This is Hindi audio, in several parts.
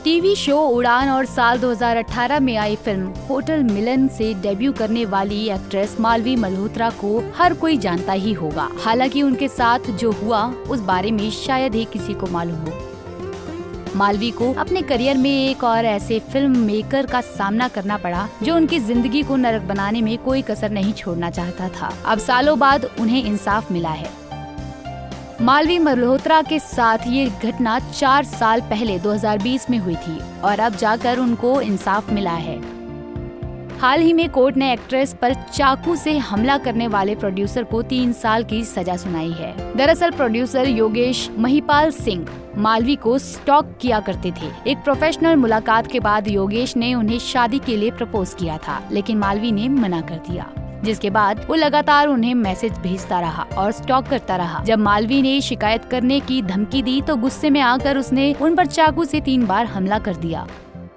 टीवी शो उड़ान और साल 2018 में आई फिल्म होटल मिलन से डेब्यू करने वाली एक्ट्रेस मालवी मल्होत्रा को हर कोई जानता ही होगा। हालांकि उनके साथ जो हुआ उस बारे में शायद ही किसी को मालूम हो। मालवी को अपने करियर में एक और ऐसे फिल्म मेकर का सामना करना पड़ा जो उनकी जिंदगी को नरक बनाने में कोई कसर नहीं छोड़ना चाहता था। अब सालों बाद उन्हें इंसाफ मिला है। मालवी मल्होत्रा के साथ ये घटना 4 साल पहले 2020 में हुई थी और अब जाकर उनको इंसाफ मिला है। हाल ही में कोर्ट ने एक्ट्रेस पर चाकू से हमला करने वाले प्रोड्यूसर को 3 साल की सजा सुनाई है। दरअसल प्रोड्यूसर योगेश महिपाल सिंह मालवी को स्टॉक किया करते थे। एक प्रोफेशनल मुलाकात के बाद योगेश ने उन्हें शादी के लिए प्रपोज किया था, लेकिन मालवी ने मना कर दिया, जिसके बाद वो लगातार उन्हें मैसेज भेजता रहा और स्टॉक करता रहा। जब मालवी ने शिकायत करने की धमकी दी तो गुस्से में आकर उसने उन पर चाकू से 3 बार हमला कर दिया।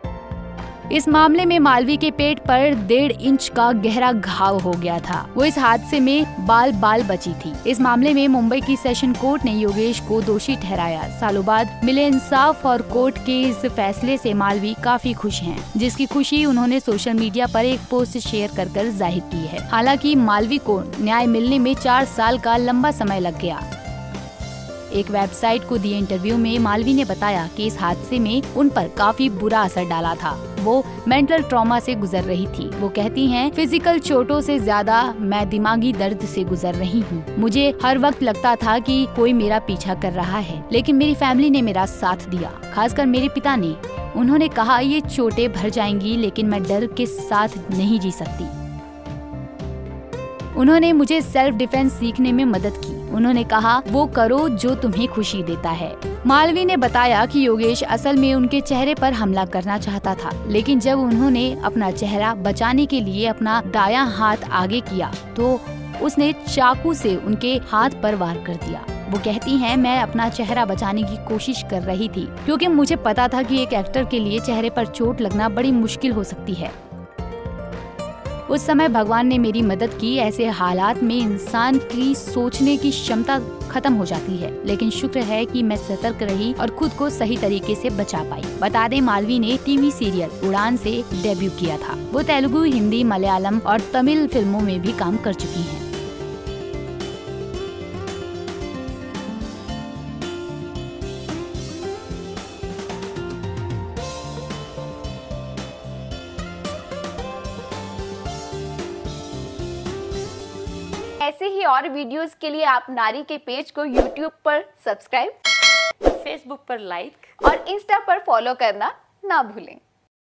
इस मामले में मालवी के पेट पर 1.5 इंच का गहरा घाव हो गया था। वो इस हादसे में बाल बची थी। इस मामले में मुंबई की सेशन कोर्ट ने योगेश को दोषी ठहराया। सालों बाद मिले इंसाफ और कोर्ट के इस फैसले से मालवी काफी खुश हैं, जिसकी खुशी उन्होंने सोशल मीडिया पर एक पोस्ट शेयर कर जाहिर की है। हालांकि मालवी को न्याय मिलने में 4 साल का लंबा समय लग गया। एक वेबसाइट को दिए इंटरव्यू में मालवी ने बताया कि इस हादसे में उन पर काफी बुरा असर डाला था। वो मेंटल ट्रॉमा से गुजर रही थी। वो कहती हैं, फिजिकल चोटों से ज्यादा मैं दिमागी दर्द से गुजर रही हूँ। मुझे हर वक्त लगता था कि कोई मेरा पीछा कर रहा है, लेकिन मेरी फैमिली ने मेरा साथ दिया, खासकर मेरे पिता ने। उन्होंने कहा ये चोटें भर जाएंगी, लेकिन मैं डर के साथ नहीं जी सकती। उन्होंने मुझे सेल्फ डिफेंस सीखने में मदद की। उन्होंने कहा वो करो जो तुम्हें खुशी देता है। मालवी ने बताया कि योगेश असल में उनके चेहरे पर हमला करना चाहता था, लेकिन जब उन्होंने अपना चेहरा बचाने के लिए अपना दायां हाथ आगे किया तो उसने चाकू से उनके हाथ पर वार कर दिया। वो कहती हैं, मैं अपना चेहरा बचाने की कोशिश कर रही थी क्योंकि मुझे पता था कि एक एक्टर के लिए चेहरे पर चोट लगना बड़ी मुश्किल हो सकती है। उस समय भगवान ने मेरी मदद की। ऐसे हालात में इंसान की सोचने की क्षमता खत्म हो जाती है, लेकिन शुक्र है कि मैं सतर्क रही और खुद को सही तरीके से बचा पाई। बता दें, मालवी ने टीवी सीरियल उड़ान से डेब्यू किया था। वो तेलुगु, हिंदी, मलयालम और तमिल फिल्मों में भी काम कर चुकी हैं। ऐसे ही और वीडियोस के लिए आप नारी के पेज को YouTube पर सब्सक्राइब, Facebook पर लाइक और Insta पर फॉलो करना ना भूलें।